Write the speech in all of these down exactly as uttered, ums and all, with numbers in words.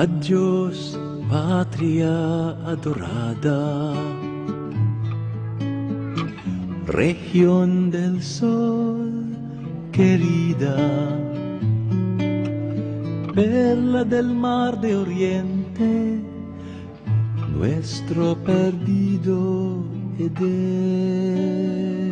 Adios, patria adorada, región del sol querida, perla del mar de oriente, nuestro perdido Edén.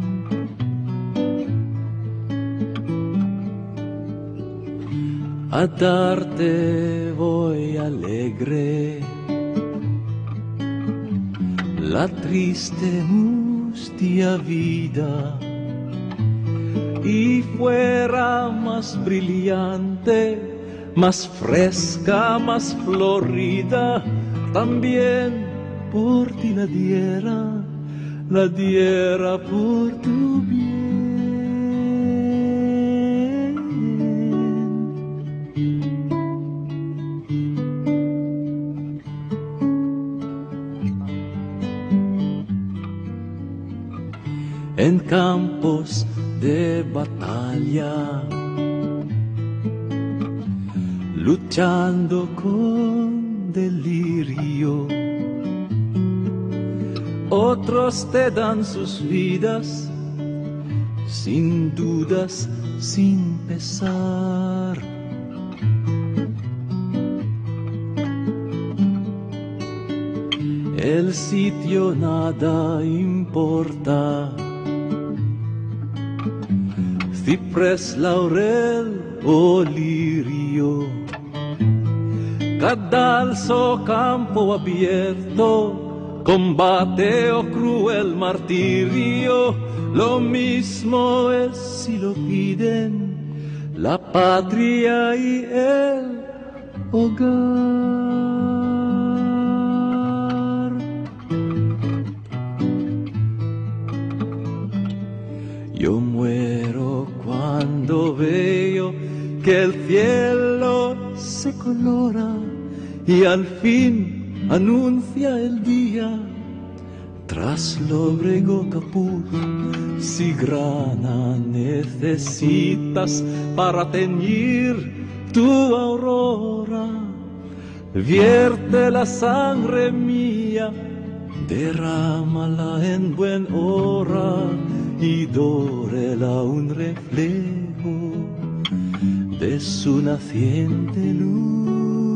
A darte voy alegre la triste mustia vida, y fuera más brillante, más fresca, más florida, también por ti la diera, la diera por tu bien. En campos de batalla, luchando con delirio, otros te dan sus vidas, sin dudas, sin pesar. El sitio nada importa, ciprés, laurel o lirio, cadalso, campo abierto, combate o cruel martirio, lo mismo es si lo piden la patria y el hogar. Yo muero cuando veo que el cielo se colora y al fin anuncia el día. Tras lóbrego capuz, si grana necesitas para teñir tu aurora, vierte la sangre mía, derrámala en buen hora y dórela un reflejo de su naciente luz.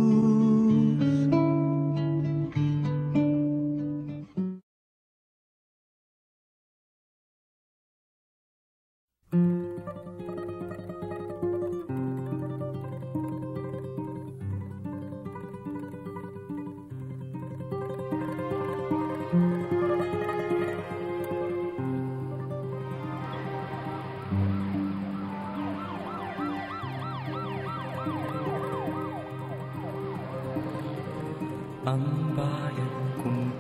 Ang bayan kong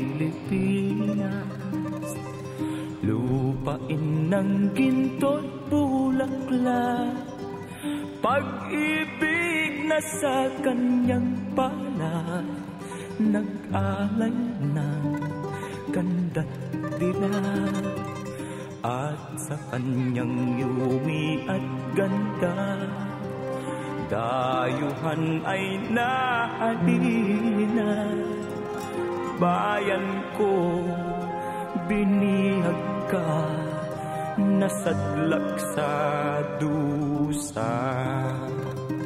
Pilipinas, lupain ng ginto't bulaklak, pag-ibig na sa kanyang palad, nag-alay ng ganda't dilag, at sa kanyang yumi at ganda, dayuhan ay nahalina. Bayan ko, binihag ka, nasadlak sa dusa.